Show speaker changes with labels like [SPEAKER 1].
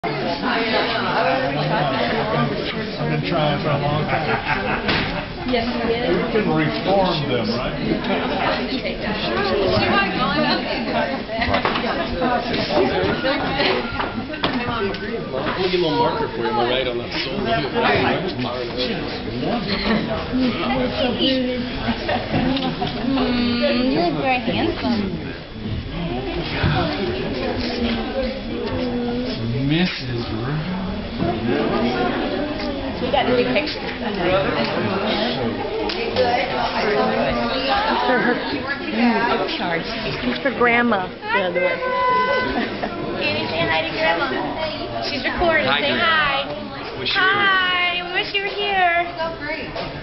[SPEAKER 1] I've been trying for a long time.
[SPEAKER 2] Yes, we
[SPEAKER 1] can reform them, right?
[SPEAKER 3] Let me get a little marker for you. Am I right on that soul?
[SPEAKER 2] You look very handsome.
[SPEAKER 1] Mrs.
[SPEAKER 2] We got to do pictures. It's for Grandma. The other way.
[SPEAKER 4] Annie, say hi to Grandma. She's recording. Say hi.
[SPEAKER 3] Wish you were here.
[SPEAKER 4] Hi. We wish you were here.